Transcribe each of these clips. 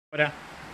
Ahora,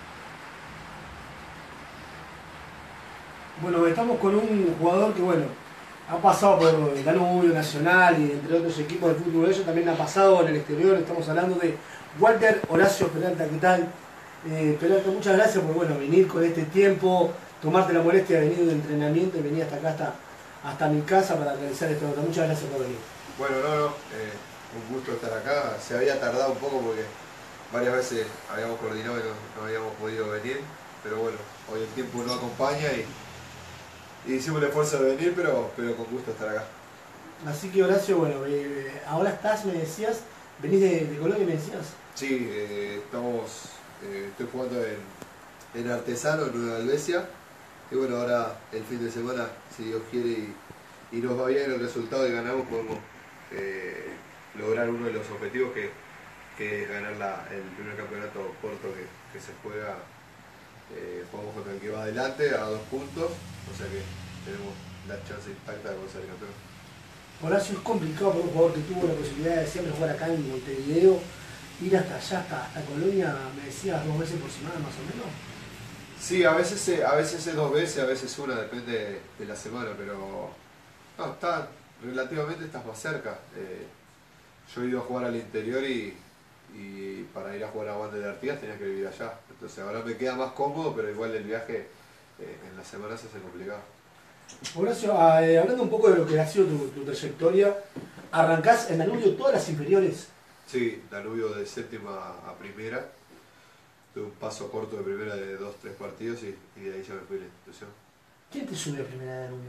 Bueno, estamos con un jugador que, bueno, ha pasado por el Danubio Nacional y entre otros equipos de fútbol uruguayo, también ha pasado en el exterior. Estamos hablando de Walter Horacio Peralta. ¿Qué tal? Peralta, muchas gracias por, bueno, venir con este tiempo, tomarte la molestia de venir de entrenamiento y venir hasta acá, hasta mi casa para realizar esta nota. Muchas gracias por venir. Bueno, un gusto estar acá. Se había tardado un poco porque varias veces habíamos coordinado y no habíamos podido venir, pero bueno, hoy el tiempo no acompaña y hicimos el esfuerzo de venir, pero con gusto estar acá. Así que, Horacio, bueno, ahora estás, me decías, venís de Colombia, me decías. Sí, estoy jugando en Artesano, en Nueva Albesia, y bueno, ahora el fin de semana, si Dios quiere y nos va bien el resultado y ganamos, podemos lograr uno de los objetivos que es ganar el primer campeonato corto que se juega. Jugamos contra el que va adelante a 2 puntos, o sea que tenemos la chance intacta de ser campeón. Horacio, es complicado para un jugador que tuvo la posibilidad de siempre jugar acá en Montevideo, ir hasta allá, hasta Colonia, me decías 2 veces por semana más o menos. Sí, a veces es 2 veces, a veces una, depende de la semana, pero no, relativamente estás más cerca. Yo he ido a jugar al interior y para ir a jugar a Wander de Artigas tenía que vivir allá. Entonces ahora me queda más cómodo, pero igual el viaje en la semana se hace complicado. Horacio, hablando un poco de lo que ha sido tu trayectoria, arrancás en Danubio todas las inferiores. Sí, Danubio de séptima a primera. Tuve un paso corto de primera de 2, 3 partidos y de ahí ya me fui a la institución. ¿Quién te subió a primera de Danubio?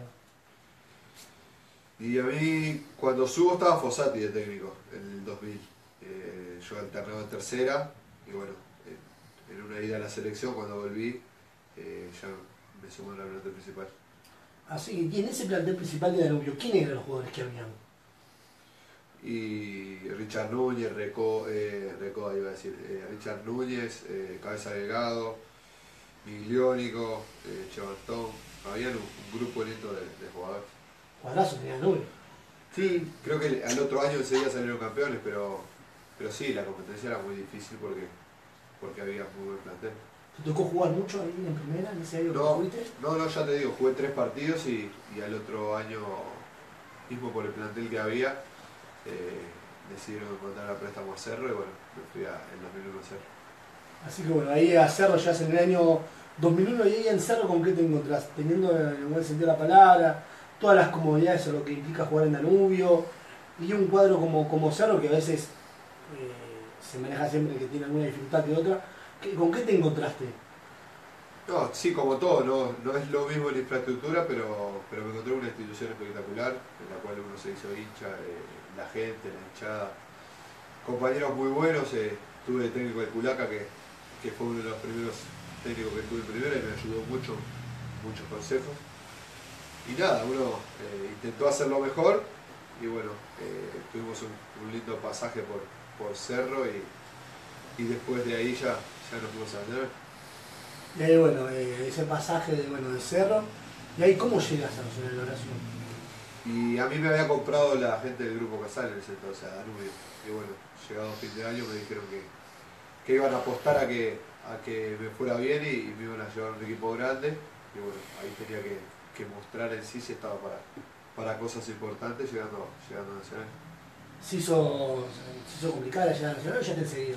Y a mí, cuando subo estaba Fossati de técnico, en el 2000. Yo alternaba en tercera y bueno, en una ida a la selección, cuando volví, ya me sumó a la pelota principal. Así que, y en ese plantel principal de Danubio, ¿quiénes eran los jugadores que habían? Y Richard Núñez, Recoba iba a decir, Richard Núñez, Cabeza Delgado, Migliónico, Chevantón, habían un grupo lindo de jugadores. Cuadrazo tenía Danubio. Sí, creo que al otro año enseguida salieron campeones, pero sí, la competencia era muy difícil porque había muy buen plantel. ¿Te tocó jugar mucho ahí en primera, en ese año que No, fuiste? no, ya te digo, jugué 3 partidos y al otro año, mismo por el plantel que había, decidieron mandar a préstamo a Cerro y bueno, me fui en 2001 a Cerro. Así que bueno, ahí a Cerro ya en el año 2001 y ahí en Cerro, ¿con qué te encontrás? Teniendo en el buen sentido de la palabra, todas las comodidades o lo que implica jugar en Danubio, y un cuadro como Cerro que a veces se maneja siempre que tiene alguna dificultad que otra. ¿Con qué te encontraste? No, sí, como todo, no es lo mismo en infraestructura, pero me encontré una institución espectacular, en la cual uno se hizo hincha, la gente, la hinchada, compañeros muy buenos. Tuve de técnico de Culaca, que fue uno de los primeros técnicos que tuve en primera y me ayudó mucho, muchos consejos. Y nada, uno intentó hacerlo mejor y bueno, tuvimos un lindo pasaje por Cerro y después de ahí ya nos fuimos a Nacional. Y ahí bueno, ese pasaje de Cerro, y ahí ¿cómo llegas a Nacional Horacio? Y a mí me había comprado la gente del Grupo Casal en ese entonces, a Danubio. Y bueno, llegado a fin de año me dijeron que iban a apostar a que me fuera bien y me iban a llevar un equipo grande. Y bueno, ahí tenía que mostrar en sí si estaba para cosas importantes llegando a Nacional. ¿Se hizo, se hizo complicada la llegada a Nacional o ya te enseguida?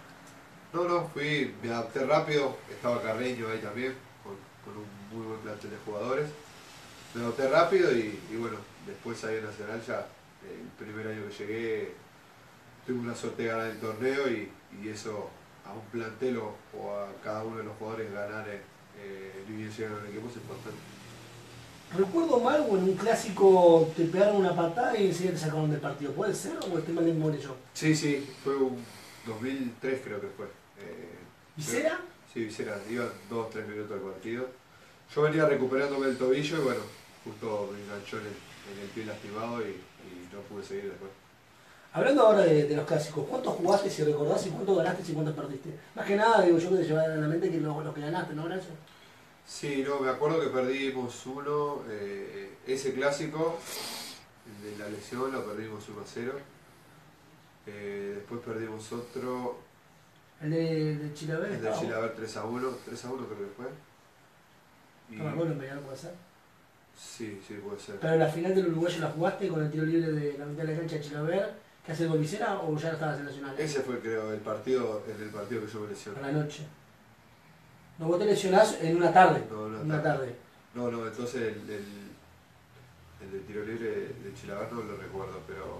Me adapté rápido, estaba Carreño ahí también, con un muy buen plantel de jugadores. Me adapté rápido y bueno, después ahí en Nacional ya, el primer año que llegué, tuve una suerte de ganar el torneo y eso a un plantel o a cada uno de los jugadores ganar ni bien llegan al equipo es importante. Recuerdo mal o en un clásico te pegaron una patada y enseguida te sacaron del partido. ¿Puede ser o estoy mal de memoria yo? Sí, sí, fue un 2003 creo que fue. ¿Y Creo- Cera? sí, Vicera, iban 2, 3 minutos del partido. Yo venía recuperándome del tobillo y bueno, justo me enganchó en el pie lastimado y no pude seguir después. Hablando ahora de los clásicos, ¿cuántos jugaste si recordás y cuántos ganaste y cuántos perdiste? Más que nada, digo yo que te llevaba en la mente que lo que ganaste, ¿no, Horacio? Sí, no, me acuerdo que perdimos uno, ese clásico, el de la lesión, lo perdimos 1-0. Después perdimos otro, El de Chilaver El de estaba Chilaver 3-1, 3-1 creo que fue. Y, bueno en penal, puede ser. sí, sí, puede ser. Pero la final del uruguayo la jugaste con el tiro libre de la mitad de la cancha de Chilaver, que hace gol Vicera, o ya no estabas en Nacional. Ese fue, creo, el partido que yo me lesioné. A la noche. No, vos te lesionás en una tarde. No, no, Una tarde. no, no, entonces el de tiro libre de Chilaver no lo recuerdo,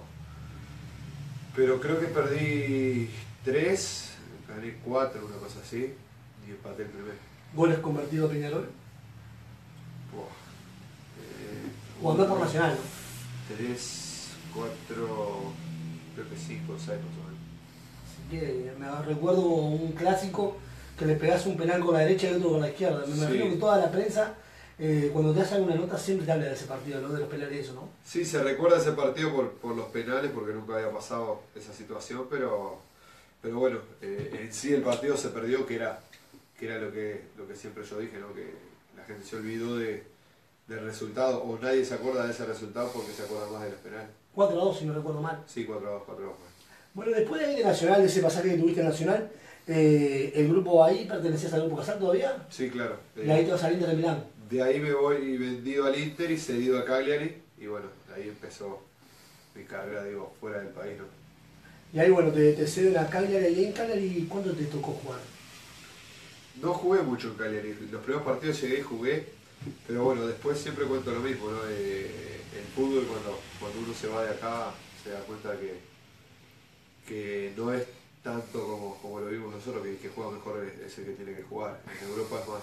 pero creo que perdí 3, gané 4, una cosa así, y empaté el primero. Goles convertidos a Peñarol. Buah. O andó por Nacional, ¿no? 3, 4, creo que 5 o 6 más o menos. Así que me recuerdo un clásico que le pegás un penal con la derecha y otro con la izquierda. Me imagino que toda la prensa, cuando te hacen una nota, siempre te habla de ese partido, ¿no? De los penales y eso, ¿no? Sí, se recuerda ese partido por los penales, porque nunca había pasado esa situación, pero bueno, en sí el partido se perdió, que era lo que siempre yo dije, ¿no? Que la gente se olvidó del resultado, o nadie se acuerda de ese resultado porque se acuerda más de los penales. 4-2, si no recuerdo mal. Sí, 4-2, 4-2. Bueno, después de ahí de Nacional, de ese pasaje que tuviste en Nacional, el grupo ahí, ¿pertenecías al grupo Casal todavía? Sí, claro. Y ahí te vas al Inter de Milán. De ahí me voy vendido al Inter y cedido a Cagliari, y bueno, de ahí empezó mi carrera, digo, fuera del país, ¿no? Y ahí, bueno, te ceden a Cagliari. ¿Y en Cagliari cuánto te tocó jugar? No jugué mucho en Cagliari, los primeros partidos llegué y jugué, pero bueno, después siempre cuento lo mismo, ¿no? El fútbol, cuando uno se va de acá, se da cuenta que no es tanto como lo vimos nosotros, que el que juega mejor es el que tiene que jugar. En Europa es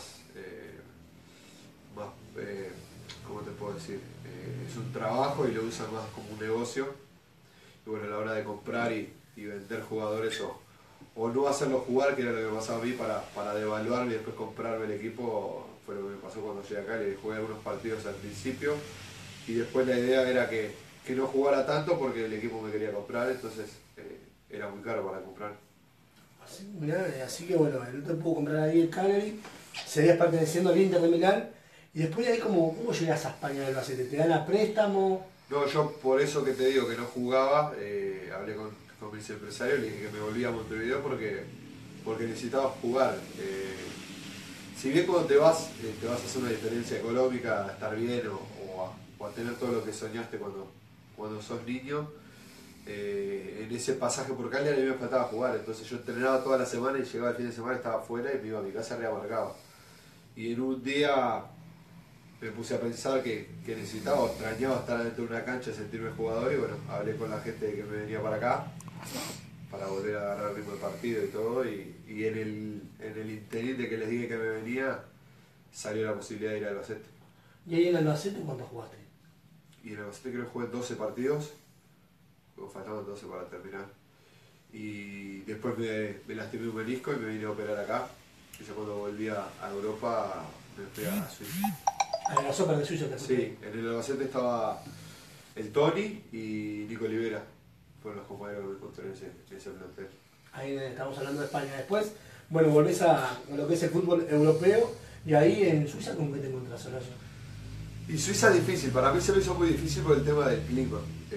más ¿cómo te puedo decir? Es un trabajo y lo usan más como un negocio. Y bueno, a la hora de comprar y vender jugadores o no hacerlos jugar, que era lo que me pasaba a mí, para devaluarme y después comprarme el equipo, fue lo que me pasó cuando llegué acá. Le jugué algunos partidos al principio y después la idea era que no jugara tanto porque el equipo me quería comprar, entonces era muy caro para comprar. Así, mirá, así que bueno, no te pudo comprar ahí el Cagliari, seguías perteneciendo al Inter de Milán, y después de ahí, ¿cómo llegas a España del Albacete? ¿Te dan a préstamo? No, yo por eso que te digo que no jugaba, hablé con mis empresarios, le dije que me volvía a Montevideo porque necesitaba jugar. Si bien cuando te vas a hacer una diferencia económica, a estar bien o a tener todo lo que soñaste cuando sos niño, en ese pasaje por Cagliari a mí me faltaba jugar, entonces yo entrenaba toda la semana y llegaba el fin de semana, estaba afuera y me iba a mi casa reamargado. Y en un día me puse a pensar que necesitaba o extrañaba estar dentro de una cancha, sentirme jugador, y bueno, hablé con la gente que me venía para acá para volver a agarrar el ritmo del partido y todo, y en el interín de que les dije que me venía, salió la posibilidad de ir al Albacete. ¿Y ahí en el Albacete cuánto jugaste? Y en el Albacete creo que jugué 12 partidos, faltaban 12 para terminar. Y después me lastimé un menisco y me vine a operar acá. Y yo cuando volví a Europa me fui a Suiza. A la Soccer de Suiza te fuiste. Sí, en el Albacete estaba el Tony y Nico Olivera. Fueron los compañeros que me encontré en ese plantel. Ahí estamos hablando de España. Después, bueno, volvés a lo que es el fútbol europeo, y ahí en Suiza, ¿con qué te encontrás, Horacio? Y Suiza es difícil, para mí se me hizo muy difícil por el tema del clima.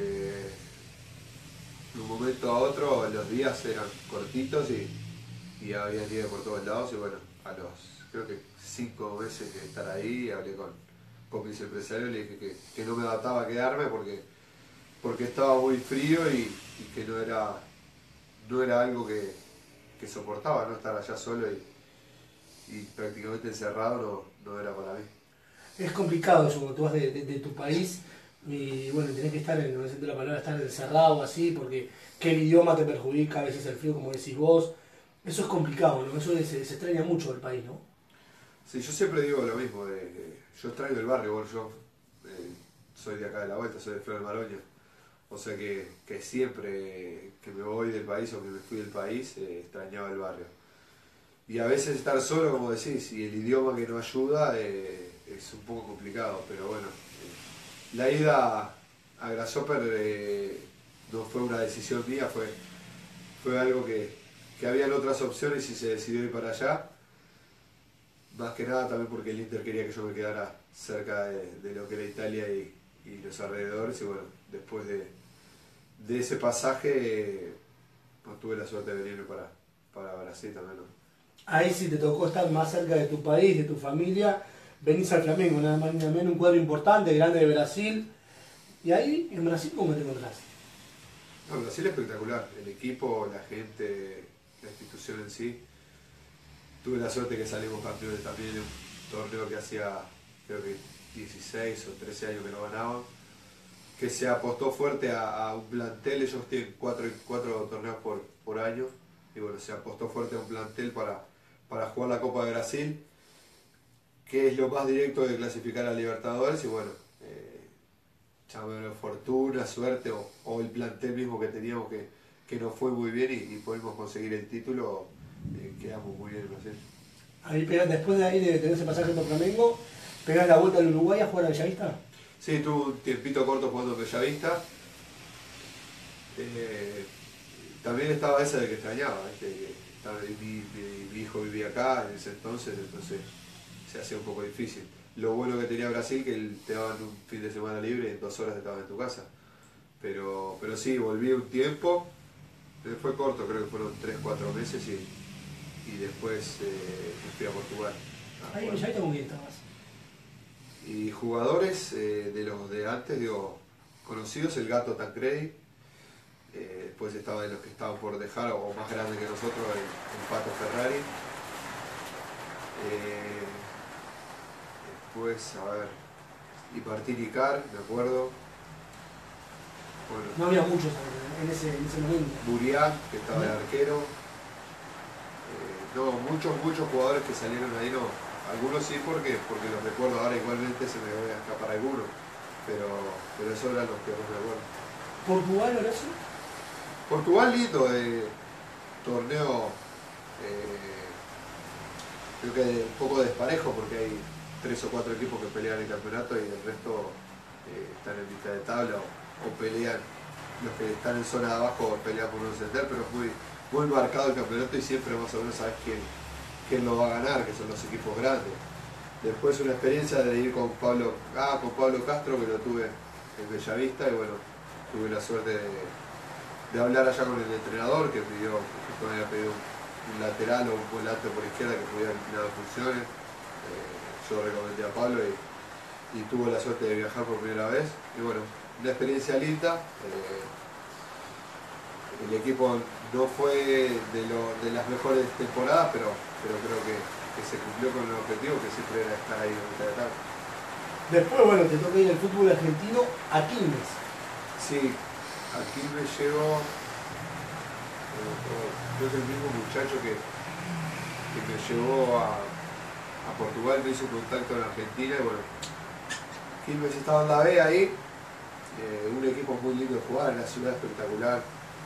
De un momento a otro los días eran cortitos y había nieve por todos lados, y bueno, a los creo que 5 meses de estar ahí hablé con mis empresarios, le dije que no me adaptaba a quedarme porque estaba muy frío y que no era algo que soportaba, ¿no? Estar allá solo y prácticamente encerrado no era para mí. Es complicado eso cuando tú vas de tu país y bueno, tenés que estar, en el sentido de la palabra, estar encerrado así, porque que el idioma te perjudica, a veces el frío, como decís vos. Eso es complicado, ¿no? Eso se extraña mucho del país, ¿no? Sí, yo siempre digo lo mismo, yo extraño el barrio, bueno, yo soy de acá de la vuelta, soy de Flor de Maroña, o sea que siempre que me voy del país o que me fui del país, extrañaba el barrio. Y a veces estar solo, como decís, y el idioma que no ayuda, es un poco complicado, pero bueno, la ida a Grasshopper no fue una decisión mía, fue algo que habían otras opciones y se decidió ir para allá. Más que nada también porque el Inter quería que yo me quedara cerca de lo que era Italia y los alrededores, y bueno, después de ese pasaje, pues tuve la suerte de venirme para Brasil también, ¿no? Ahí sí te tocó estar más cerca de tu país, de tu familia, venís al Flamengo, nada más ni nada menos, un cuadro importante, grande de Brasil. Y ahí, en Brasil, ¿cómo te encontrás? No, Brasil es espectacular, el equipo, la gente, la institución en sí. Tuve la suerte que salimos campeones también en un torneo que hacía, creo que 16 o 13 años que no ganaban, que se apostó fuerte a un plantel. Ellos tienen cuatro torneos por año, y bueno, se apostó fuerte a un plantel para jugar la Copa de Brasil, que es lo más directo de clasificar a Libertadores. Y bueno, llámelo fortuna, suerte o el plantel mismo que teníamos que nos fue muy bien y pudimos conseguir el título. Quedamos muy bien en Brasil. Ahí después de ahí de tener ese pasaje por Flamengo, pegás la vuelta al Uruguay a jugar a Bellavista. Sí, tuve un tiempito corto jugando en Bellavista. También estaba esa de que extrañaba, ¿viste? Mi hijo vivía acá en ese entonces se hacía un poco difícil. Lo bueno que tenía Brasil, que te daban un fin de semana libre y en 2 horas estabas en tu casa. Pero sí, volví un tiempo, fue corto, creo que fueron 3-4 meses y después me fui a Portugal. Ahí en Bellavista, ¿con quién estabas? Y jugadores de los de antes, digo, conocidos, el Gato Tancredi. Después estaba de los que estaban por dejar, o más grande que nosotros, el Pato Ferrari. Después, a ver, y Martín Icar, me acuerdo. Bueno, No había muchos en ese momento. Burián, que estaba de arquero. No, muchos jugadores que salieron ahí, no. Algunos sí porque los recuerdo ahora, igualmente se me voy a escapar algunos. Pero esos eran los que más me acuerdo. ¿Portugal, Horacio? Portugal lindo, torneo, creo que un poco desparejo porque hay 3 o 4 equipos que pelean el campeonato y el resto están en mitad de tabla o pelean. Los que están en zona de abajo pelean por no descender, pero es muy marcado el campeonato y siempre más o menos sabes quién lo va a ganar, que son los equipos grandes. Después una experiencia de ir con Pablo Castro, que lo tuve en Bellavista, y bueno, tuve la suerte de hablar allá con el entrenador, que me había pedido un lateral o un volante por izquierda que pudiera inclinar funciones. Yo recomendé a Pablo y tuvo la suerte de viajar por primera vez. Y bueno, una experiencia linda. El equipo no fue de las mejores temporadas, pero creo que se cumplió con el objetivo, que siempre era estar ahí en mitad de tabla. Después, bueno, te toca ir al fútbol argentino a Quilmes. Sí, aquí me llegó, creo que el mismo muchacho que me llevó a Portugal me hizo contacto en Argentina y bueno, Quilmes estaba en la B ahí, un equipo muy lindo de jugar, una ciudad espectacular.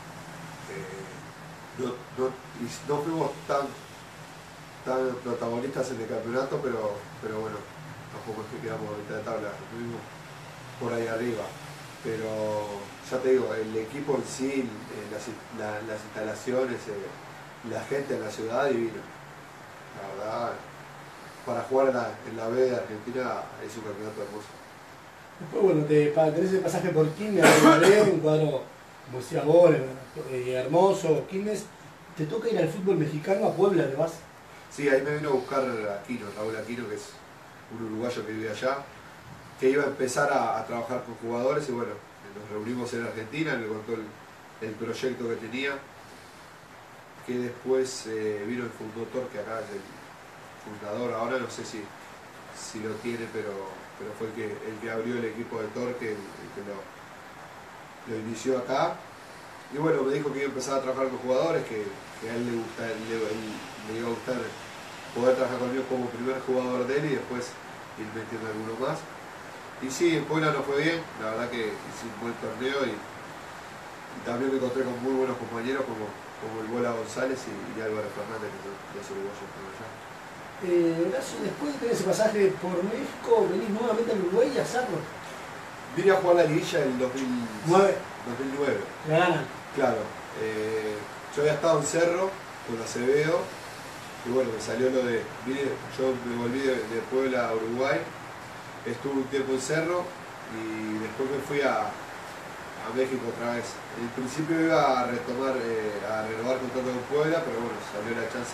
No fuimos tan protagonistas en el campeonato, pero bueno, tampoco es que quedamos a mitad de tabla, estuvimos por ahí arriba. Pero ya te digo, el equipo en sí, las instalaciones, la gente en la ciudad, divina. La verdad, para jugar en la B de Argentina es un campeonato hermoso. Después, bueno, para tener ese pasaje por Quilmes, un cuadro, como decía vos, hermoso, Quilmes, te toca ir al fútbol mexicano, a Puebla, ¿te vas? Sí, ahí me vino a buscar Raúl Aquino, que es un uruguayo que vive allá, que iba a empezar a trabajar con jugadores y bueno, nos reunimos en Argentina, me contó el proyecto que tenía, que después vino el fundador, que acá es el fundador, ahora no sé si lo tiene, pero fue el que abrió el equipo de Torque, el que lo inició acá. Y bueno, me dijo que iba a empezar a trabajar con jugadores, que a él le iba a gustar poder trabajar conmigo como primer jugador de él y después ir metiendo alguno más. Y sí, en Puebla no fue bien, la verdad que hice un buen torneo y también me encontré con muy buenos compañeros como el Bola González y Álvaro Fernández, que son los uruguayos por allá. Horacio, después de tener ese pasaje por México, venís nuevamente al Uruguay y a Cerro. Vine a jugar la liguilla en 2009. La ganan. Claro. Yo había estado en Cerro con Acevedo y bueno, me salió lo de... Yo me volví de Puebla a Uruguay, estuve un tiempo en Cerro y después me fui a a México otra vez. En principio iba a retomar, a renovar contrato con Puebla, pero bueno, salió la chance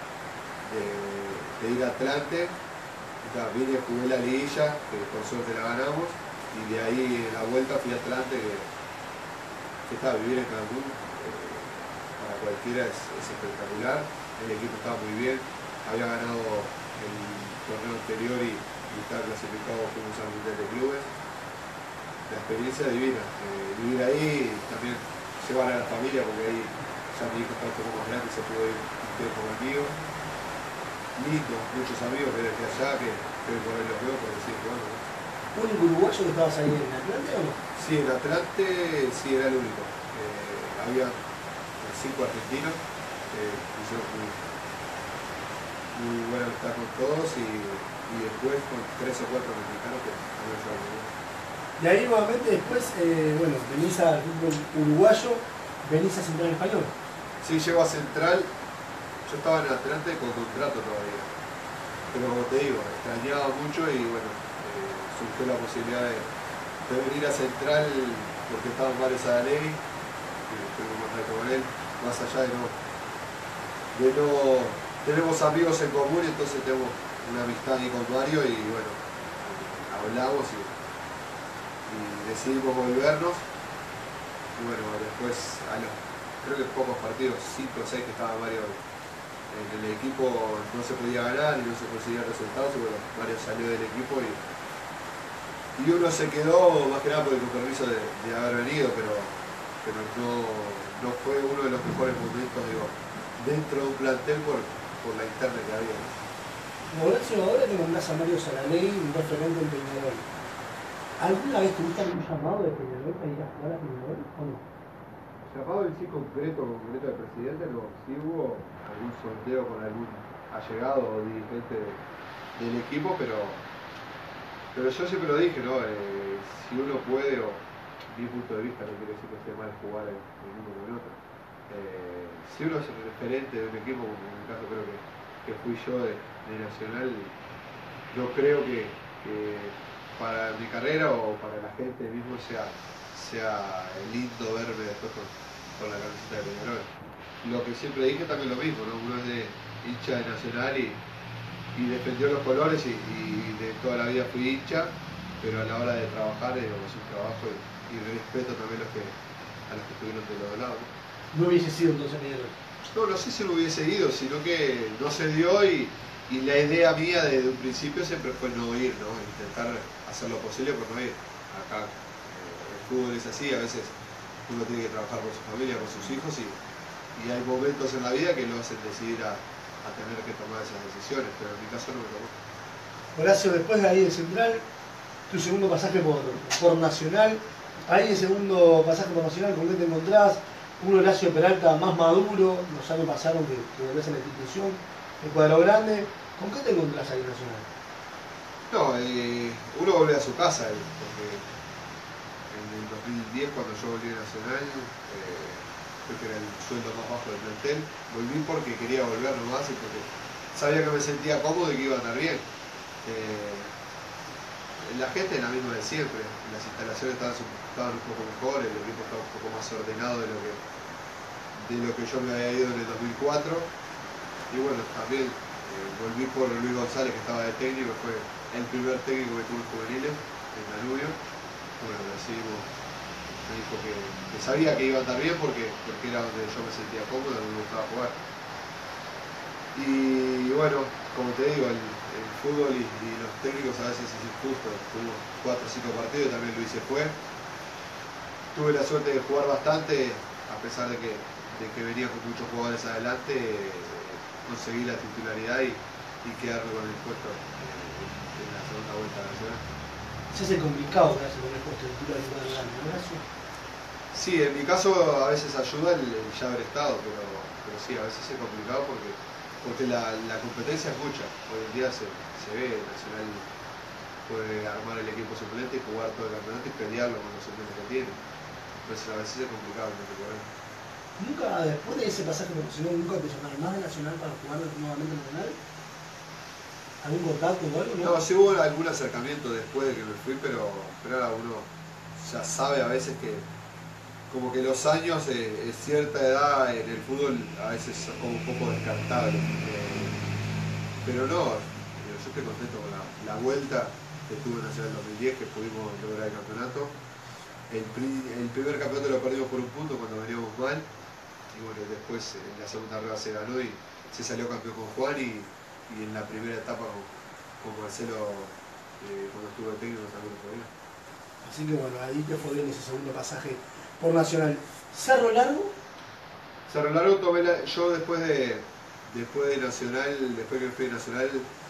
de ir a Atlante. Vine, jugué la liguilla, que por suerte la ganamos, y de ahí en la vuelta fui a Atlante, que estaba vivir en Cancún, para cualquiera es espectacular. El equipo estaba muy bien, había ganado el torneo anterior y estaba clasificado, fuimos al Mundial de Clubes. La experiencia divina, vivir ahí y también llevar a la familia, porque ahí ya mi hijo está un poco más grande y se pudo ir un tiempo conmigo. Lindo, muchos amigos que desde allá que por ahí los veo por decir que bueno. ¿Único uruguayo que estabas ahí en Atlante o no? Sí, en Atlante sí era el único. Había 5 argentinos, hicieron muy buena amistad con todos y después con 3 o 4 mexicanos que también fueron muy buenos. Y ahí nuevamente después, bueno, venís al fútbol uruguayo, venís a Central Español. Sí, llego a Central, yo estaba en Atlante con contrato todavía. Pero como te digo, extrañaba mucho y bueno, surgió la posibilidad de venir a Central porque estaba Mario Sadalegui, que tengo un contacto con él, más allá de no... Tenemos amigos en común, entonces tenemos una amistad ahí con Mario y bueno, hablamos y decidimos volvernos. Y bueno, después a los, creo que pocos partidos, 5 o 6 que estaba Mario en el equipo, no se podía ganar y no se conseguían resultados, y bueno, Mario salió del equipo y uno se quedó más que nada por el compromiso de haber venido, pero no fue uno de los mejores momentos, digo, dentro de un plantel por la interna que había. Mauricio, ahora que nombrás a Mario Sadalegui, un referente en Peñarol. ¿Alguna vez tuviste algún llamado de Peñarol para ir a jugar a Peñarol o no? Llamado en sí concreto del presidente, no. Sí hubo algún sorteo con algún allegado o dirigente del equipo, pero yo siempre lo dije, ¿no? Si uno puede, o mi punto de vista, no quiere decir que esté mal jugar en uno o en otro. Si uno es el referente de un equipo, como en el caso creo que fui yo de Nacional, no creo que para mi carrera o para la gente mismo sea lindo verme después con la camiseta de Peñarol. Lo que siempre dije también lo mismo, ¿no? Uno es de hincha de Nacional y defendió los colores y de toda la vida fui hincha, pero a la hora de trabajar es un trabajo y respeto también a los que estuvieron de los dos lados. No hubiese sido entonces Peñarol. No sé si lo hubiese ido, sino que no se dio y la idea mía desde un principio siempre fue no ir, ¿no? Intentar hacer lo posible por no ir. Acá el fútbol es así, a veces uno tiene que trabajar por su familia, por sus hijos y hay momentos en la vida que lo hacen decidir a tener que tomar esas decisiones, pero en mi caso no me tomó. Horacio, después de ahí de Central, tu segundo pasaje por Nacional, ahí el segundo pasaje por Nacional, ¿con qué te encontrás? Un Horacio Peralta más maduro, los años pasaron que volvés a la institución, el cuadro grande, ¿con qué te encontrás ahí en Nacional? No, uno vuelve a su casa, porque en el 2010 cuando yo volví a Nacional, creo que era el sueldo más bajo del plantel, volví porque quería volver nomás y porque sabía que me sentía cómodo y que iba a andar bien. La gente es la misma de siempre, las instalaciones estaban un poco mejor, el equipo estaba un poco más ordenado de lo que yo me había ido en el 2004 y bueno, también volví por Luis González que estaba de técnico, fue el primer técnico que tuve en juveniles en Danubio. Bueno, decidimos, me dijo que sabía que iba a estar bien porque era donde yo me sentía cómodo, donde me gustaba jugar. Y bueno, como te digo, el fútbol y los técnicos a veces es injusto. Tuvimos 4 o 5 partidos y también Luis se fue. Tuve la suerte de jugar bastante, a pesar de que venía con muchos jugadores adelante, conseguí la titularidad y quedarme con el puesto en la segunda vuelta nacional. Se hace complicado quedarse con el puesto de titular en cuadro grande, ¿no, Horacio? Sí, en mi caso a veces ayuda el ya haber estado, pero sí, a veces es complicado porque la competencia es mucha. Hoy en día se ve, Nacional puede armar el equipo suplente y jugar todo el campeonato y pelearlo con los suplentes que tiene. Entonces a veces es complicado el correr. ¿Nunca, después de ese pasaje profesional, nunca te llamaron más de Nacional para jugar nuevamente en Nacional? ¿Algún contacto o algo? No, sí hubo algún acercamiento después de que me fui, pero ahora uno ya sabe a veces que como que los años, cierta edad en el fútbol a veces son como un poco descartables. Pero no, yo estoy contento con la vuelta que tuve en Nacional 2010, que pudimos lograr el campeonato. El primer campeonato lo perdimos por un punto cuando veníamos mal. Y bueno, después en la segunda rueda se ganó y se salió campeón con Juan y en la primera etapa con Marcelo, cuando estuvo de técnico, también fue bien. Así que bueno, ahí te fue bien ese segundo pasaje por Nacional. ¿Cerro Largo? Cerro Largo tomé yo después de Nacional, después que fui de Nacional,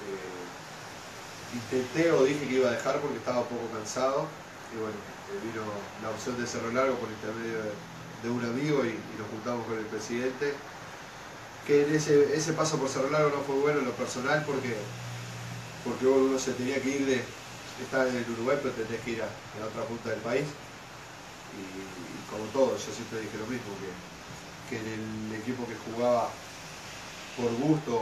intenté o dije que iba a dejar porque estaba un poco cansado. Y bueno, vino la opción de Cerro Largo por intermedio de un amigo y nos juntamos con el presidente. Que en ese paso por Cerro Largo no fue bueno en lo personal porque uno se tenía que ir estar en el Uruguay, pero tenés que ir a la otra punta del país. Y como todo, yo siempre dije lo mismo, que en el equipo que jugaba por gusto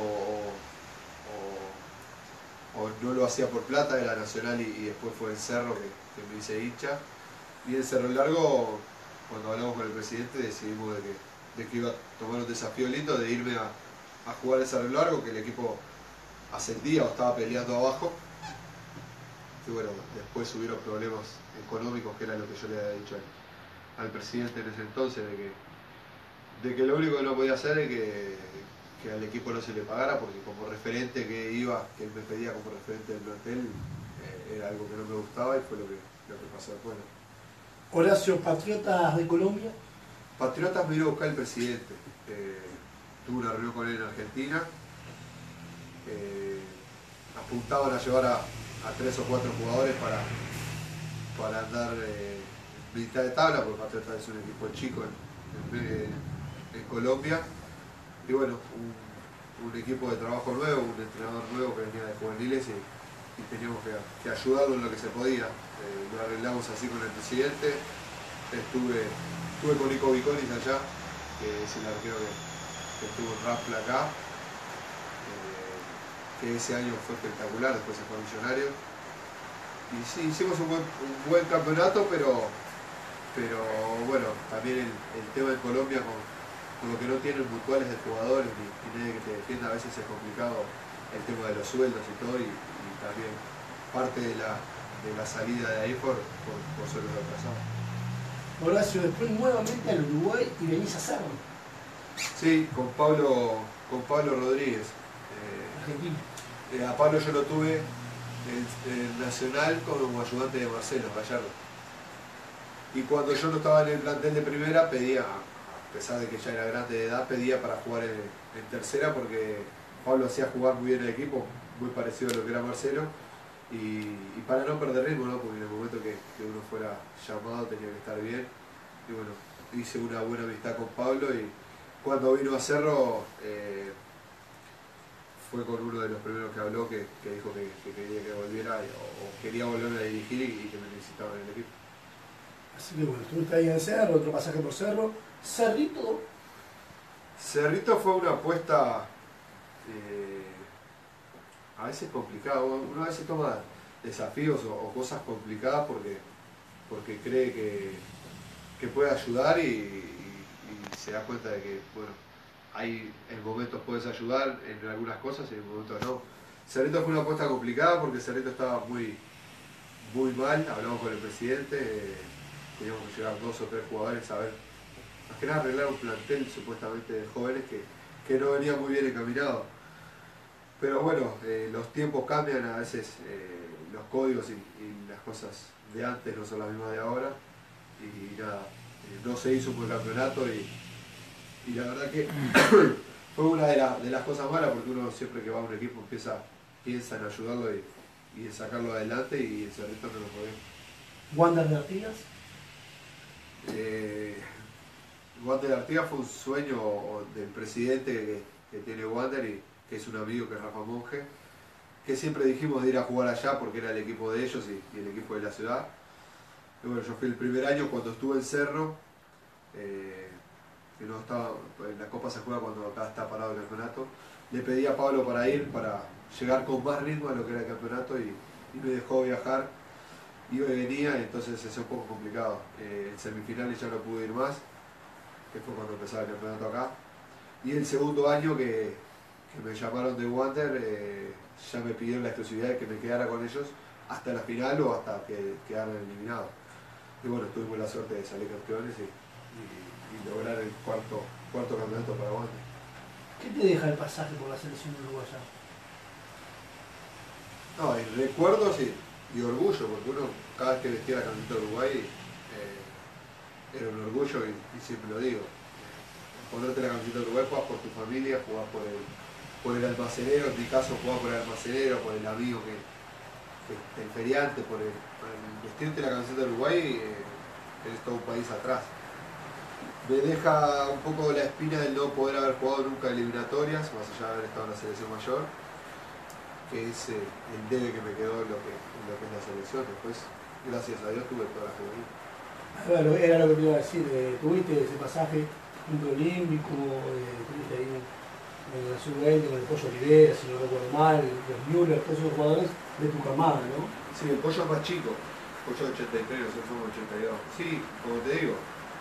o no lo hacía por plata era Nacional y después fue el Cerro que me hice hincha. Y en Cerro Largo, cuando hablamos con el presidente, decidimos de que iba a tomar un desafío lindo de irme a jugar en Cerro Largo, que el equipo ascendía o estaba peleando abajo. Y bueno, después hubieron problemas económicos, que era lo que yo le había dicho al presidente en ese entonces, de que lo único que no podía hacer es que al equipo no se le pagara, porque como referente que él me pedía como referente del plantel, era algo que no me gustaba y fue lo que pasó después. Horacio, Patriotas de Colombia. Patriotas me vino a buscar el presidente. Tuve una reunión con él en Argentina. Apuntaban a llevar a 3 o 4 jugadores para andar mitad de tabla, porque Patriotas es un equipo chico en Colombia. Y bueno, un equipo de trabajo nuevo, un entrenador nuevo que venía de juveniles y teníamos que ayudarlo en lo que se podía. Lo arreglamos así con el presidente. Estuve con Nico Viconis allá, que es el arquero que estuvo en Rampla acá, que ese año fue espectacular, después se fue a Millonarios. Y sí, hicimos un buen campeonato, pero bueno, también el tema de Colombia con lo que no tienen mutuales de jugadores ni nadie que te defienda, a veces es complicado el tema de los sueldos y todo, y también parte de la salida de ahí por sueldos atrasados. Horacio, después nuevamente al Uruguay y venís a Cerro. Sí, con Pablo Rodríguez. Argentina. A Pablo yo lo tuve en Nacional como ayudante de Marcelo Gallardo. Y cuando yo no estaba en el plantel de primera, pedía, a pesar de que ya era grande de edad, pedía para jugar en tercera, porque Pablo hacía jugar muy bien el equipo, muy parecido a lo que era Marcelo, y para no perder ritmo, ¿no? Porque en el momento que uno fuera llamado tenía que estar bien. Y bueno, hice una buena amistad con Pablo, y cuando vino a Cerro fue con uno de los primeros que habló, que dijo que quería que volviera o quería volverme a dirigir y que me necesitaba en el equipo. Así que bueno, estuviste ahí en Cerro, otro pasaje por Cerro. Cerrito. Cerrito fue una apuesta a veces complicada. Uno a veces toma desafíos o cosas complicadas porque cree que puede ayudar y se da cuenta de que, bueno, en momentos puedes ayudar en algunas cosas y en momentos no. Cerrito fue una apuesta complicada porque Cerrito estaba muy mal. Hablamos con el presidente, teníamos que llevar 2 o 3 jugadores a ver, más que nada arreglar un plantel supuestamente de jóvenes que no venía muy bien encaminado. Pero bueno, los tiempos cambian, a veces los códigos y las cosas de antes no son las mismas de ahora, y nada, no se hizo un buen campeonato y la verdad que fue una de las cosas malas, porque uno siempre que va a un equipo piensa en ayudarlo y en sacarlo adelante, y el Cerrito no lo podía. Wander de Artigas. Wander de Artigas fue un sueño del presidente que tiene Wander, y que es un amigo, que es Rafa Monge, que siempre dijimos de ir a jugar allá porque era el equipo de ellos y el equipo de la ciudad. Y bueno, yo fui el primer año cuando estuve en Cerro, que no estaba, la Copa se juega cuando acá está parado el campeonato. Le pedí a Pablo para ir, para llegar con más ritmo a lo que era el campeonato, y me dejó viajar. y hoy venía, entonces se hace un poco complicado. El semifinal ya no pude ir más, que fue cuando empezaba el campeonato acá. Y el segundo año que me llamaron de Wander, ya me pidieron la exclusividad de que me quedara con ellos hasta la final o hasta que quedaran eliminados. Y bueno, tuvimos la suerte de salir campeones y lograr el cuarto campeonato para Wander. ¿Qué te deja el pasaje por la selección uruguaya? No, y recuerdos y orgullo, porque uno cada vez que vestía la camiseta de Uruguay era un orgullo y siempre lo digo. Ponerte la camiseta de Uruguay, jugás por tu familia, jugás por el almacenero, en mi caso jugás por el almacenero, por el amigo el feriante, por el vestirte la camiseta de Uruguay, tenés todo un país atrás. Me deja un poco la espina del no poder haber jugado nunca eliminatorias, más allá de haber estado en la selección mayor, que es el debe que me quedó en lo que es la selección. Después, gracias a Dios, tuve toda la juvenil. Bueno, era lo que te iba a decir, tuviste ese pasaje olímpico, tuviste ahí en la sub-20 con el Pollo Olivera, si no recuerdo mal, los Müller, todos esos jugadores de tu camada, ¿no? Sí, el Pollo es más chico, el Pollo de 83, nosotros somos 82. Sí, como te digo,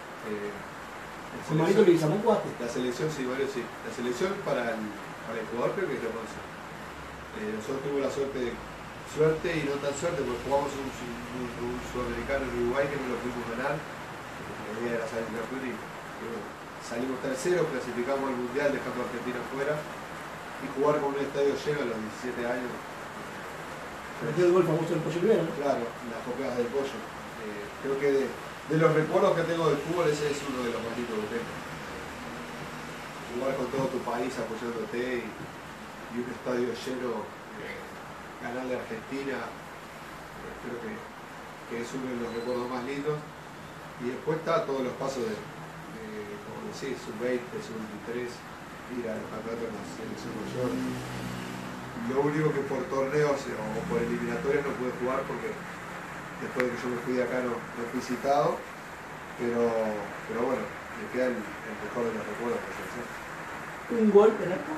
¿Con Marito Leguizamón jugaste? la selección, sí, Mario, sí. La selección para el jugador creo que es la once. Nosotros tuvimos la suerte y no tan suerte, porque jugamos un sudamericano en Uruguay que no lo pudimos ganar. La idea era salir campeón y bueno, salimos terceros, clasificamos al Mundial, dejando a Argentina fuera y jugar con un estadio lleno a los 17 años. Metió el gol famoso del Pollo Olivera, ¿no? Claro, las copias del Pollo. Creo que de los recuerdos que tengo del fútbol, ese es uno de los más lindos que tengo. Jugar con todo tu país apoyándote y un estadio lleno, ganarle a Argentina, creo que es uno de los recuerdos más lindos. Y después está todos los pasos como decís, sub-20, sub-23, ir a los campeonatos de la selección mayor. Lo único que por torneos o por eliminatorias no pude jugar porque después de que yo me fui de acá no fui citado, pero bueno, me queda el mejor de los recuerdos de la selección. ¿Un gol en acá?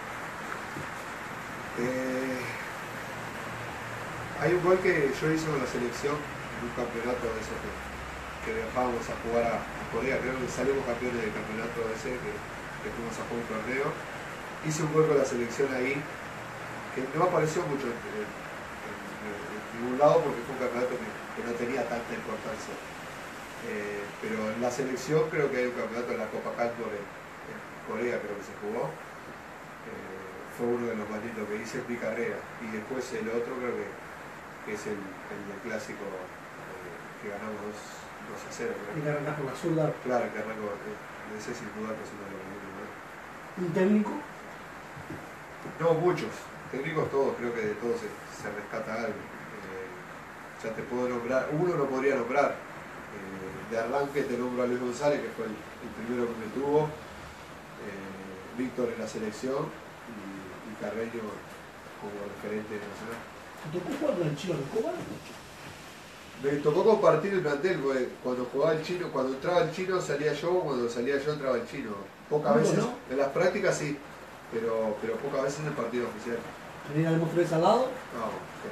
Hay un gol que yo hice con la selección en un campeonato de esos que viajábamos a jugar a Corea, creo que salimos campeones del campeonato ese que fuimos a jugar un torneo. Hice un gol con la selección ahí, que no apareció mucho en ningún lado porque fue un campeonato que no tenía tanta importancia. Pero en la selección creo que hay un campeonato en la Copa Calvor en Corea, creo que se jugó. Fue uno de los más lindos que hice en mi carrera. Y después el otro creo que es el del clásico que ganamos 2-0. Y que arrancás con la zurda. Claro, que arrancó, ese sin duda que es uno de los más lindos. ¿Un técnico? No, muchos. Técnicos todos, creo que de todos se rescata algo. Ya te puedo nombrar, uno no podría nombrar. De arranque te nombro a Luis González, que fue el primero que me tuvo. Víctor en la selección y Carreño como referente nacional. ¿Te tocó jugar con el Chino Recoba? Me tocó compartir el plantel, porque cuando jugaba el Chino, cuando entraba el Chino salía yo, cuando salía yo entraba el Chino. Pocas veces, ¿no? En las prácticas sí, pero pocas veces en el partido oficial. ¿Tenía algún tres al lado? No,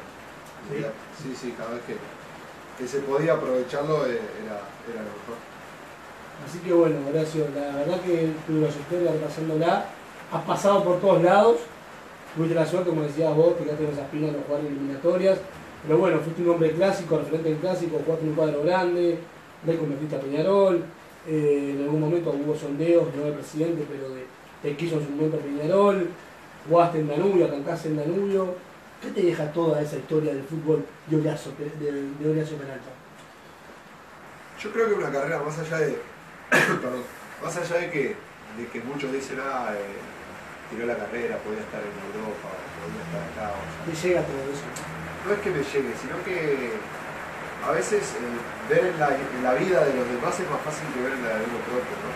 sí, cada vez que se podía aprovecharlo era lo mejor. Así que bueno, Horacio, la verdad que tu trayectoria repasándola, has pasado por todos lados, tuviste la suerte, como decías vos, que ya tenés esa espina de no jugar en eliminatorias, pero bueno, fuiste un hombre clásico, referente del clásico, jugaste en un cuadro grande, le convertiste a Peñarol, en algún momento hubo sondeos, no del presidente, pero te quiso en su momento Peñarol, jugaste en Danubio, arrancaste en Danubio. ¿Qué te deja toda esa historia del fútbol de Horacio Peralta? Yo creo que una carrera más allá de perdón, más allá de que muchos dicen tiró la carrera, podía estar en Europa, podía estar acá. O sea, ¿Te llega todo eso? no es que me llegue, sino que a veces ver en la vida de los demás es más fácil que ver en la de uno propio, ¿no?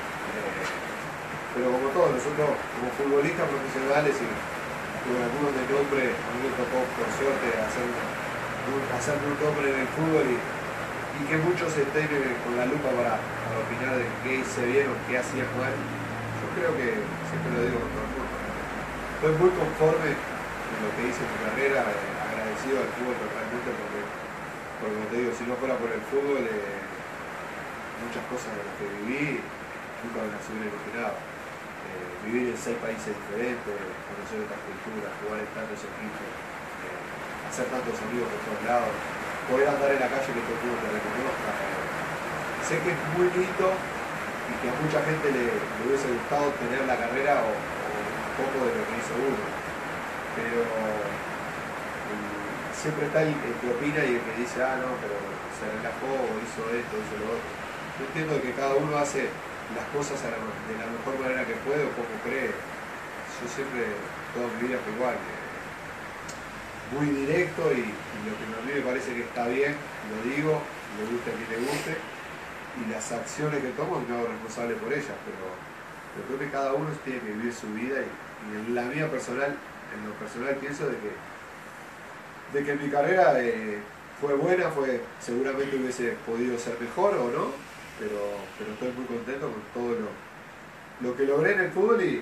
Pero como todos, nosotros como futbolistas profesionales y con algunos de nombre, a mí me tocó por suerte hacerme un nombre en el fútbol y que muchos estén con la lupa para opinar de qué hice bien o qué hacía mal. Yo creo que, siempre lo digo con todo el mundo, estoy muy conforme en lo que hice en mi carrera, agradecido al fútbol totalmente porque porque como te digo, si no fuera por el fútbol, muchas cosas de las que viví nunca me las hubiera imaginado. Vivir en 6 países diferentes, conocer otras culturas, jugar en tantos equipos, hacer tantos amigos por todos lados, poder andar en la calle que todo el mundo te reconozca. Sé que es muy lindo y que a mucha gente le hubiese gustado tener la carrera o un poco de lo que hizo uno, pero siempre está el que opina y el que dice, ah no, pero se relajó o hizo esto, hizo lo otro. Yo entiendo que cada uno hace las cosas de la mejor manera que puede o como cree. Yo siempre, toda mi vida fue igual, muy directo y lo que a mí me parece que está bien, lo digo, le guste a quien le guste, y las acciones que tomo me hago responsable por ellas, pero creo que cada uno tiene que vivir su vida y en la mía personal, en lo personal pienso de que mi carrera fue buena, seguramente hubiese podido ser mejor o no, pero estoy muy contento con todo lo que logré en el fútbol y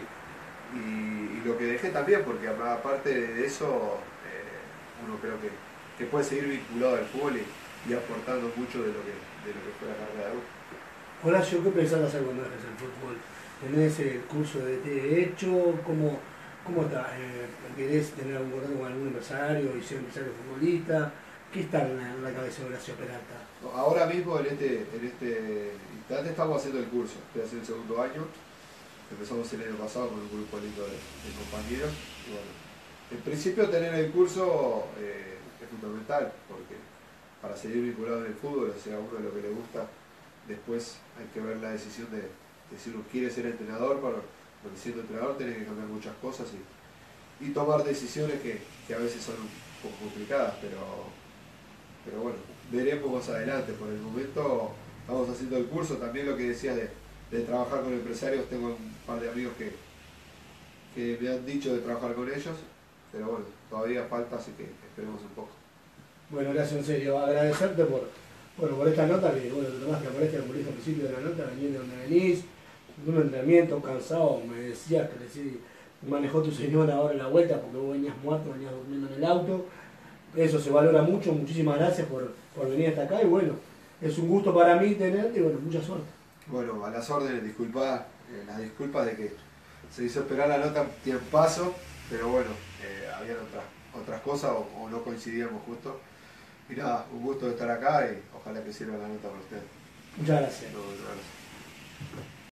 lo que dejé también, porque aparte de eso, uno creo que puede seguir vinculado al fútbol y aportando mucho de lo que fue la carrera de uno. Horacio, ¿qué pensás hacer cuando dejes el fútbol? ¿Tenés el curso de hecho? ¿Cómo está? ¿Querés tener algún contacto con algún empresario y ser empresario futbolista? ¿Qué está en la cabeza de Horacio Peralta? Ahora mismo, en este instante, estamos haciendo el curso. Estoy haciendo el segundo año. Empezamos el año pasado con un grupo lindo de compañeros. Y bueno, en principio tener el curso es fundamental, porque para seguir vinculado en el fútbol, o sea, a uno lo que le gusta, después hay que ver la decisión de si uno quiere ser entrenador, porque siendo entrenador tiene que cambiar muchas cosas y tomar decisiones que a veces son un poco complicadas, pero bueno, veremos más adelante. Por el momento estamos haciendo el curso. También lo que decías de trabajar con empresarios, tengo un par de amigos que me han dicho de trabajar con ellos, pero bueno, todavía falta, así que esperemos un poco. Bueno, Horacio, en serio, agradecerte por esta nota, que bueno, te tomaste la molestia, como dije al principio de la nota, venir de donde venís, de un entrenamiento cansado, me decías que manejó tu señora ahora en la vuelta porque vos venías muerto, venías durmiendo en el auto. Eso se valora mucho, muchísimas gracias por venir hasta acá y bueno, es un gusto para mí tenerte y bueno, mucha suerte. Bueno, a las órdenes, disculpa, las disculpas de que se hizo esperar la nota un tiempazo, pero bueno, habían otras cosas o no coincidíamos justo. Y nada, un gusto de estar acá y ojalá que sirva la nota para ustedes. Muchas gracias. No, gracias.